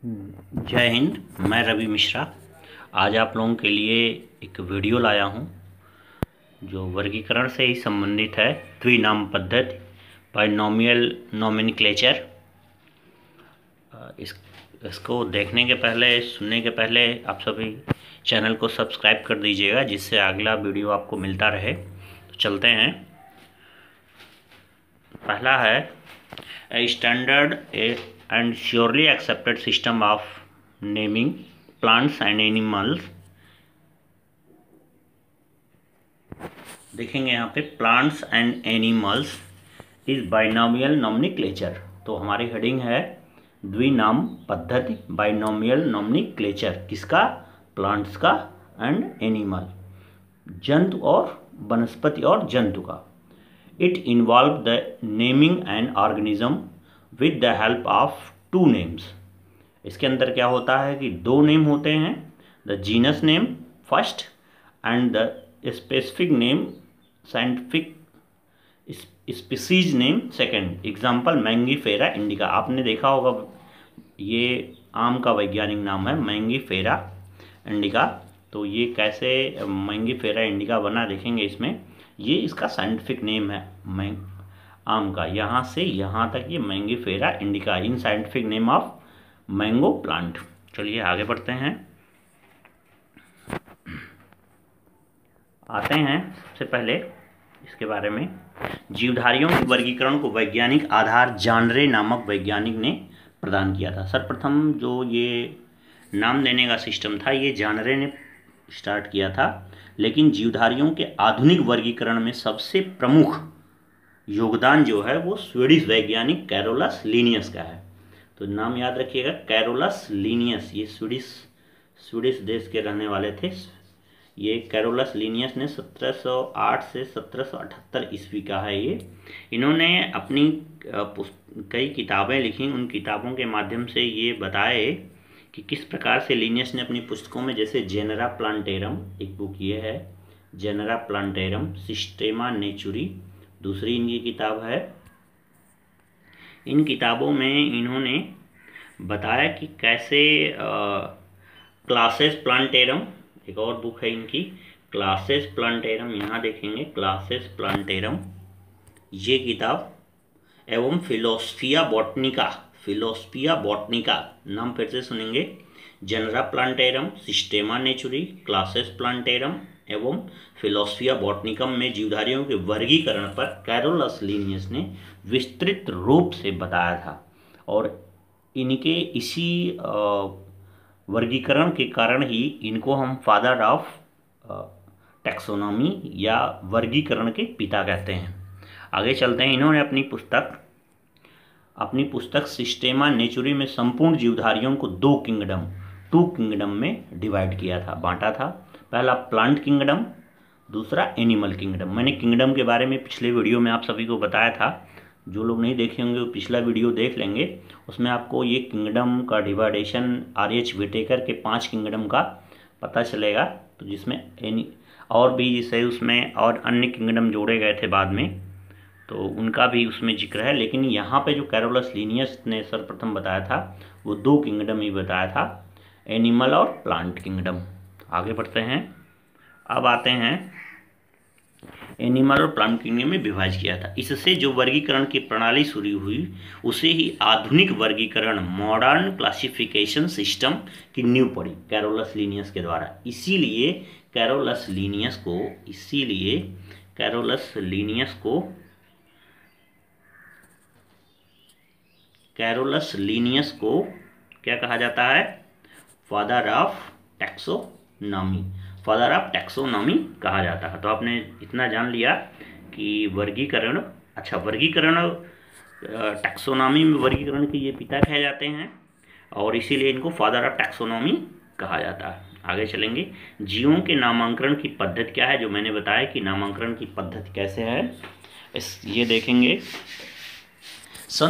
जय हिंद। मैं रवि मिश्रा आज आप लोगों के लिए एक वीडियो लाया हूं जो वर्गीकरण से ही संबंधित है। द्विनाम पद्धति, बाइनोमियल नोमेनक्लेचर। इसको देखने के पहले, सुनने के पहले आप सभी चैनल को सब्सक्राइब कर दीजिएगा, जिससे अगला वीडियो आपको मिलता रहे। तो चलते हैं। पहला है a standard and surely accepted system of naming plants and animals. देखेंगे यहाँ पे plants and animals is binomial nomenclature. तो हमारी हेडिंग है द्विनाम पद्धति, बाइनोमियल नोमेनक्लेचर। किसका? प्लांट्स का एंड एनिमल, जंतु और वनस्पति और जंतु का। It involved the naming an organism with the help of two names. इसके अंदर क्या होता है कि दो नेम होते हैं, the genus name first and the specific name, scientific species name second. Example Mangifera indica. आपने देखा होगा, ये आम का वैज्ञानिक नाम है मैंगीफेरा इंडिका। तो ये कैसे मैंगीफेरा इंडिका बना, देखेंगे इसमें। ये इसका साइंटिफिक नेम है आम का, यहाँ से यहाँ तक ये Mangifera indica, in scientific name of mango plant. चलिए आगे बढ़ते हैं। आते हैं सबसे पहले इसके बारे में। जीवधारियों के वर्गीकरण को वैज्ञानिक आधार जानरे नामक वैज्ञानिक ने प्रदान किया था। सर्वप्रथम जो ये नाम देने का सिस्टम था, ये जानरे ने स्टार्ट किया था। लेकिन जीवधारियों के आधुनिक वर्गीकरण में सबसे प्रमुख योगदान जो है वो स्वीडिश वैज्ञानिक कैरोलस लीनियस का है। तो नाम याद रखिएगा, कैरोलस लीनियस। ये स्वीडिश देश के रहने वाले थे। ये कैरोलस लीनियस ने 1708 से 1778 ईस्वी का है ये। इन्होंने अपनी कई किताबें लिखी। उन किताबों के माध्यम से ये बताए कि किस प्रकार से लीनियस ने अपनी पुस्तकों में, जैसे जेनरा प्लांटेरम, एक बुक ये है जेनरा प्लांटेरम, सिस्टेमा नेचुरी दूसरी इनकी किताब है। इन किताबों में इन्होंने बताया कि कैसे क्लासेस प्लांटेरम, एक और बुक है इनकी क्लासेस प्लांटेरम, यहाँ देखेंगे क्लासेस प्लांटेरम ये किताब, एवं फिलोसफिया बॉटनिका नाम फिर से सुनेंगे, Genera Plantarum, Systema Naturae, Classes Plantarum एवं फिलोसफिया बॉटनिकम में जीवधारियों के वर्गीकरण पर कैरोलस लीनियस ने विस्तृत रूप से बताया था। और इनके इसी वर्गीकरण के कारण ही इनको हम फादर ऑफ टैक्सोनॉमी या वर्गीकरण के पिता कहते हैं। आगे चलते हैं। इन्होंने अपनी पुस्तक सिस्टेमा नेचुरी में संपूर्ण जीवधारियों को टू किंगडम में डिवाइड किया था, बांटा था। पहला प्लांट किंगडम, दूसरा एनिमल किंगडम। मैंने किंगडम के बारे में पिछले वीडियो में आप सभी को बताया था। जो लोग नहीं देखे होंगे वो पिछला वीडियो देख लेंगे, उसमें आपको ये किंगडम का डिवाइडेशन R.H. विटेकर के 5 किंगडम का पता चलेगा। तो जिसमें और भी जैसे उसमें और अन्य किंगडम जोड़े गए थे बाद में, तो उनका भी उसमें जिक्र है। लेकिन यहाँ पे जो कैरोलस लीनियस ने सर्वप्रथम बताया था वो 2 किंगडम ही बताया था, एनिमल और प्लांट किंगडम। आगे बढ़ते हैं। अब आते हैं एनिमल और प्लांट किंगडम में विभाजित किया था। इससे जो वर्गीकरण की प्रणाली शुरू हुई उसे ही आधुनिक वर्गीकरण, मॉडर्न क्लासिफिकेशन सिस्टम की नींव पड़ी कैरोलस लीनियस के द्वारा। इसीलिए कैरोलस लीनियस को क्या कहा जाता है? फादर ऑफ टैक्सोनॉमी कहा जाता है। तो आपने इतना जान लिया कि वर्गीकरण टैक्सोनॉमी में वर्गीकरण के ये पिता कहे जाते हैं और इसीलिए इनको फादर ऑफ टैक्सोनॉमी कहा जाता है। आगे चलेंगे। जीवों के नामांकन की पद्धति क्या है, जो मैंने बताया कि नामांकन की पद्धति कैसे है, ये देखेंगे। सन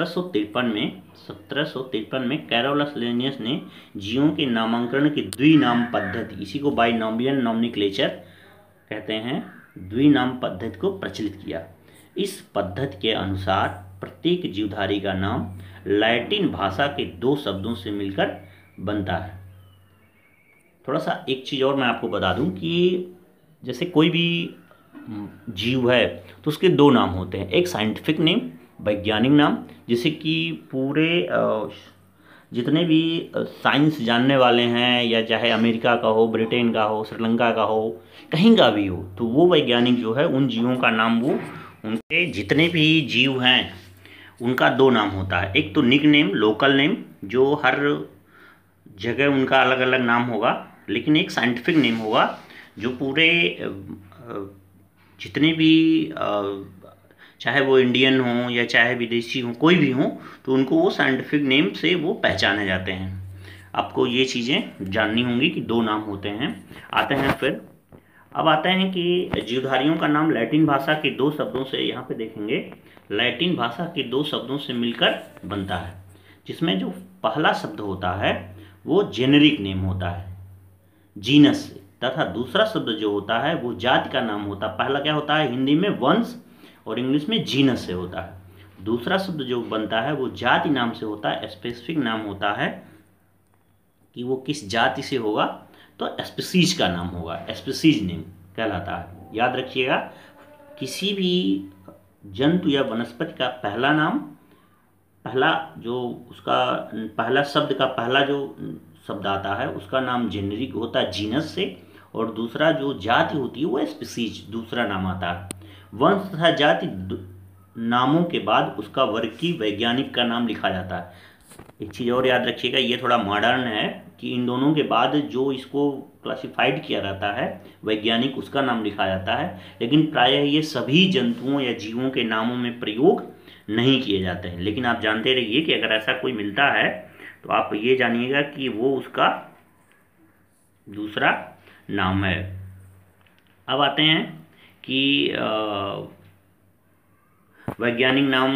1753 में कैरोलस लीनियस ने जीवों के नामांकन की द्विनाम पद्धति, इसी को बाइनोमियल नोमेनक्लेचर कहते हैं, द्विनाम पद्धति को प्रचलित किया। इस पद्धति के अनुसार प्रत्येक जीवधारी का नाम लैटिन भाषा के 2 शब्दों से मिलकर बनता है। थोड़ा सा एक चीज़ और मैं आपको बता दूं कि जैसे कोई भी जीव है तो उसके 2 नाम होते हैं, एक साइंटिफिक नेम, वैज्ञानिक नाम, जैसे कि पूरे जितने भी साइंस जानने वाले हैं, या चाहे अमेरिका का हो, ब्रिटेन का हो, श्रीलंका का हो, कहीं का भी हो, तो वो वैज्ञानिक जो है उन जीवों का नाम, वो उनके जितने भी जीव हैं उनका 2 नाम होता है। एक तो निक नेम, लोकल नेम, जो हर जगह उनका अलग अलग नाम होगा, लेकिन एक साइंटिफिक नेम होगा जो पूरे जितने भी चाहे वो इंडियन हो या चाहे विदेशी हो, कोई भी हो, तो उनको वो साइंटिफिक नेम से वो पहचाने जाते हैं। आपको ये चीज़ें जाननी होंगी कि 2 नाम होते हैं। आते हैं फिर, अब आते हैं कि जीवधारियों का नाम लैटिन भाषा के 2 शब्दों से, यहाँ पे देखेंगे, लैटिन भाषा के 2 शब्दों से मिलकर बनता है, जिसमें जो पहला शब्द होता है वो जेनेरिक नेम होता है, जीनस से, तथा दूसरा शब्द जो होता है वो जाति का नाम होता है। पहला क्या होता है, हिंदी में वंश और इंग्लिश में जीनस से होता है। दूसरा शब्द जो बनता है वो जाति नाम से होता है, स्पेसिफिक नाम होता है कि वो किस जाति से होगा, तो स्पीसीज का नाम होगा, स्पीसीज नेम कहलाता है। याद रखिएगा, किसी भी जंतु या वनस्पति का पहला नाम, पहला जो उसका पहला शब्द का पहला जो शब्द आता है उसका नाम जेनेरिक होता है, जीनस से, और दूसरा जो जाति होती है वो स्पीसीज, दूसरा नाम आता है। वंश तथा जाति नामों के बाद उसका वर्गीय वैज्ञानिक का नाम लिखा जाता है। एक चीज़ और याद रखिएगा, ये थोड़ा मॉडर्न है कि इन दोनों के बाद जो इसको क्लासिफाइड किया जाता है वैज्ञानिक, उसका नाम लिखा जाता है, लेकिन प्रायः ये सभी जंतुओं या जीवों के नामों में प्रयोग नहीं किए जाते हैं। लेकिन आप जानते रहिए कि अगर ऐसा कोई मिलता है तो आप ये जानिएगा कि वो उसका दूसरा नाम है। अब आते हैं कि वैज्ञानिक नाम,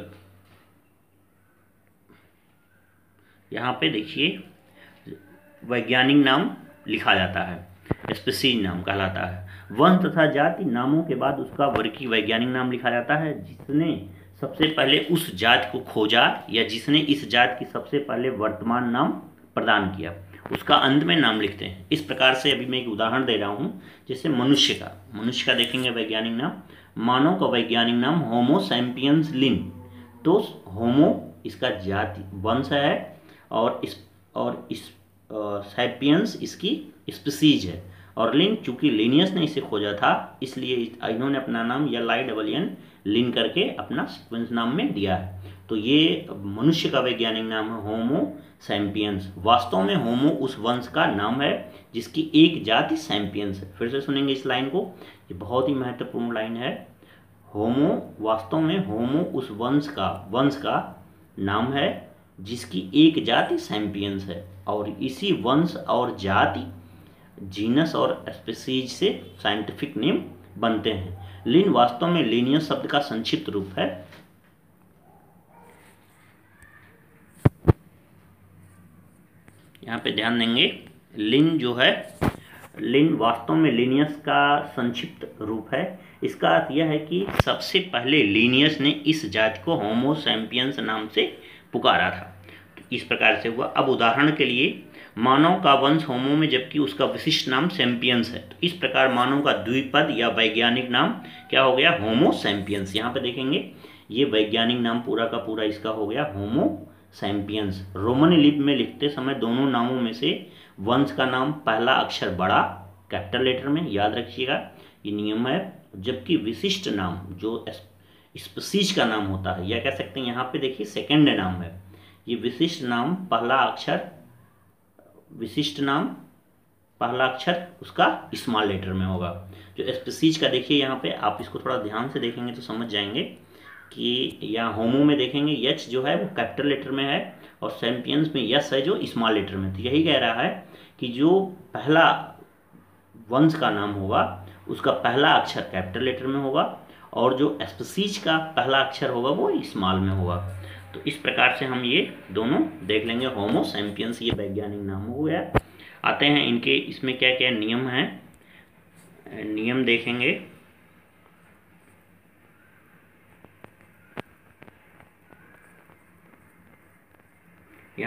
यहाँ पे देखिए वैज्ञानिक नाम लिखा जाता है, स्पीसीज नाम कहलाता है। वंश तथा जाति नामों के बाद उसका वर्गीय वैज्ञानिक नाम लिखा जाता है, जिसने सबसे पहले उस जाति को खोजा या जिसने इस जाति की सबसे पहले वर्तमान नाम प्रदान किया, उसका अंत में नाम लिखते हैं। इस प्रकार से अभी मैं एक उदाहरण दे रहा हूँ, जैसे मनुष्य का देखेंगे वैज्ञानिक नाम, मानव का वैज्ञानिक नाम होमो सैपियंस लिन। तो होमो इसका जाति वंश है, और इस सैपियंस इसकी स्पीसीज है, और लिन चूंकि लिनियस ने इसे खोजा था इसलिए इन्होंने अपना नाम LINN लिन करके अपना सीक्वेंस नाम में दिया है। तो ये मनुष्य का वैज्ञानिक नाम है होमो सैपियंस। वास्तव में होमो उस वंश का नाम है जिसकी एक जाति सैपियंस है। फिर से सुनेंगे इस लाइन को, ये बहुत ही महत्वपूर्ण लाइन है। होमो, वास्तव में होमो उस वंश का नाम है जिसकी एक जाति सैपियंस है, और इसी वंश और जाति, जीनस और स्पीसीज से साइंटिफिक नेम बनते हैं। लिन वास्तव में लिनियस शब्द का संक्षिप्त रूप है। यहाँ पे ध्यान देंगे, लिन जो है, लिन वास्तव में लिनियस का संक्षिप्त रूप है। इसका अर्थ यह है कि सबसे पहले लिनियस ने इस जाति को होमो सैपियंस नाम से पुकारा था। तो इस प्रकार से हुआ। अब उदाहरण के लिए, मानव का वंश होमो में जबकि उसका विशिष्ट नाम सैपियंस है, तो इस प्रकार मानव का द्विपद या वैज्ञानिक नाम क्या हो गया, होमो सैपियंस। यहाँ पे देखेंगे ये वैज्ञानिक नाम पूरा का पूरा इसका हो गया होमो सैपियंस। रोमन लिपि में लिखते समय दोनों नामों में से वंश का नाम पहला अक्षर बड़ा कैपिटल लेटर में, याद रखिएगा ये नियम है, जबकि विशिष्ट नाम जो स्पीसीज का नाम होता है, या कह सकते हैं यहाँ पे देखिए सेकंड नाम है, ये विशिष्ट नाम पहला अक्षर उसका स्मॉल लेटर में होगा। जो स्पीसीज का देखिए यहाँ पे, आप इसको थोड़ा ध्यान से देखेंगे तो समझ जाएंगे कि यहाँ होमो में देखेंगे एच जो है वो कैपिटल लेटर में है, और सैपियंस में यस है जो स्मॉल लेटर में। तो यही कह रहा है कि जो पहला वंश का नाम होगा उसका पहला अक्षर कैपिटल लेटर में होगा, और जो स्पीसीज का पहला अक्षर होगा वो स्मॉल में होगा। तो इस प्रकार से हम ये दोनों देख लेंगे। होमो सैपियंस ये वैज्ञानिक नाम हो गया। आते हैं इनके, इसमें क्या क्या नियम हैं, नियम देखेंगे।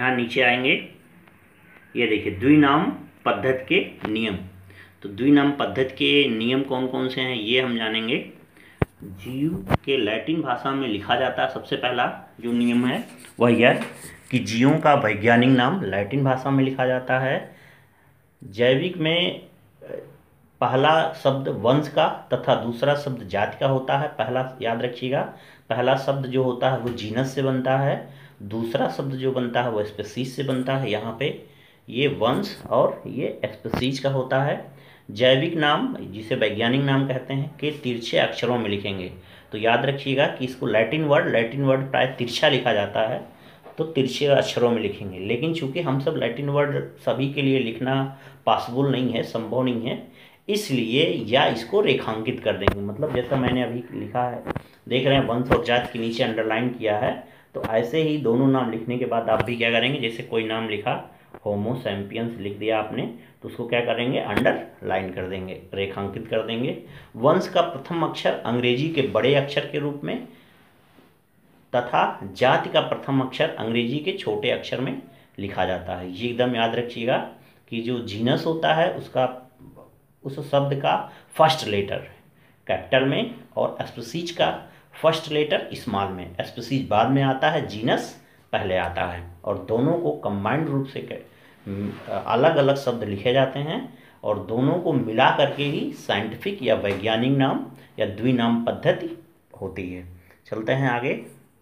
यहाँ नीचे आएंगे, ये देखिए द्विनाम पद्धति के नियम। तो द्विनाम पद्धति के नियम कौन कौन से हैं ये हम जानेंगे। जीव के लैटिन भाषा में लिखा जाता है। सबसे पहला जो नियम है वह यह कि जीवों का वैज्ञानिक नाम लैटिन भाषा में लिखा जाता है। जैविक में पहला शब्द वंश का तथा दूसरा शब्द जाति का होता है। पहला याद रखिएगा, पहला शब्द जो होता है वो जीनस से बनता है, दूसरा शब्द जो बनता है वो स्पीशीज से बनता है। यहाँ पे ये वंश और ये स्पीशीज का होता है। जैविक नाम जिसे वैज्ञानिक नाम कहते हैं के तिरछे अक्षरों में लिखेंगे। तो याद रखिएगा कि इसको लैटिन वर्ड प्राय तिरछा लिखा जाता है, तो तिरछे अक्षरों में लिखेंगे। लेकिन चूंकि हम सब लैटिन वर्ड सभी के लिए लिखना पॉसिबल नहीं है, संभव नहीं है, इसलिए या इसको रेखांकित कर देंगे। मतलब जैसा मैंने अभी लिखा है, देख रहे हैं वंश और जाति के नीचे अंडरलाइन किया है। तो ऐसे ही दोनों नाम लिखने के बाद आप भी क्या करेंगे, जैसे कोई नाम लिखा होमो सैम्पियंस लिख दिया आपने, तो उसको क्या करेंगे, अंडरलाइन कर देंगे, रेखांकित कर देंगे। वंश का प्रथम अक्षर अंग्रेजी के बड़े अक्षर के रूप में तथा जाति का प्रथम अक्षर अंग्रेजी के छोटे अक्षर में लिखा जाता है। ये एकदम याद रखिएगा कि जो जीनस होता है उसका उस शब्द का फर्स्ट लेटर कैपिटल में और स्पीशीज का फर्स्ट लेटर स्मॉल में। स्पीशीज बाद में आता है, जीनस पहले आता है, और दोनों को कंबाइंड रूप से अलग अलग शब्द लिखे जाते हैं और दोनों को मिला करके ही साइंटिफिक या वैज्ञानिक नाम या द्विनाम पद्धति होती है। चलते हैं आगे।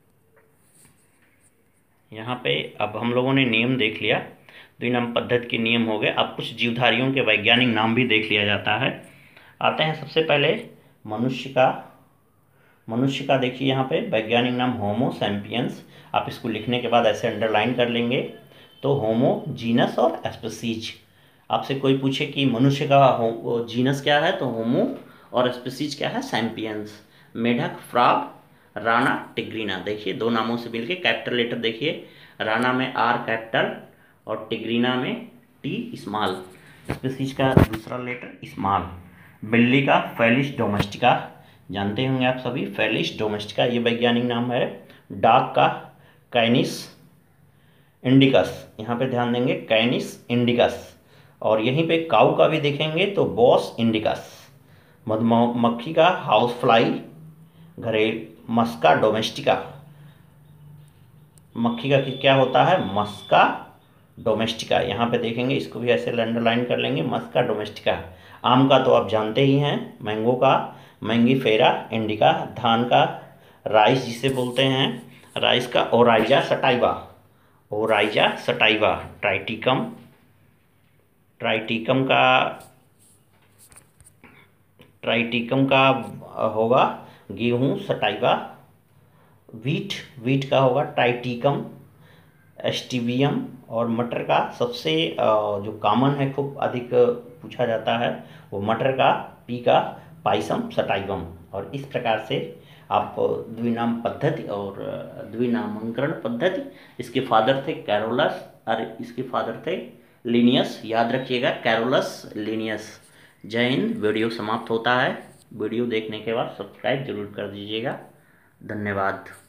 यहाँ पे अब हम लोगों ने नियम देख लिया, द्विनाम पद्धति के नियम हो गए। अब कुछ जीवधारियों के वैज्ञानिक नाम भी देख लिया जाता है। आते हैं सबसे पहले मनुष्य का देखिए यहाँ पे वैज्ञानिक नाम होमो सैम्पियंस। आप इसको लिखने के बाद ऐसे अंडरलाइन कर लेंगे। तो होमो जीनस और स्पीशीज। आपसे कोई पूछे कि मनुष्य का जीनस क्या है, तो होमो और स्पीशीज क्या है, सैम्पियंस। मेढक, फ्रॉग, राणा, टिग्रीना। देखिए दो नामों से मिलके कैपिटल लेटर देखिए, राणा में आर कैपिटल और टिग्रीना में टी स्मॉल। स्पीशीज का दूसरा लेटर स्मॉल। बिल्ली का फेलिस डोमेस्टिका, जानते होंगे आप सभी, फेलिस डोमेस्टिका ये वैज्ञानिक नाम है। डॉग का कैनिस इंडिकस, यहाँ पे ध्यान देंगे कैनिस इंडिकस। और यहीं पे काऊ का भी देखेंगे तो बॉस इंडिकस। मधुमक्खी का हाउस फ्लाई घरेलू, मस्का डोमेस्टिका। मक्खी का क्या होता है, मस्का डोमेस्टिका। यहाँ पे देखेंगे, इसको भी ऐसे अंडरलाइन कर लेंगे, मस्का डोमेस्टिका। आम का तो आप जानते ही हैं, मैंगो का मैंगीफेरा इंडिका। धान का राइस जिसे बोलते हैं, राइस का Oryza sativa, Oryza sativa. Triticum का होगा गेहूँ सटाइवा। वीट का होगा ट्राइटिकम एस्टिवियम। और मटर का सबसे जो कॉमन है, खूब अधिक पूछा जाता है, वो मटर का पी का पाइसम सटाइवम। और इस प्रकार से आप द्विनाम पद्धति और द्विनामांकरण पद्धति, इसके फादर थे कैरोलस और इसके फादर थे लिनियस। याद रखिएगा कैरोलस लिनियस। जय हिंद। वीडियो समाप्त होता है। वीडियो देखने के बाद सब्सक्राइब जरूर कर दीजिएगा। धन्यवाद।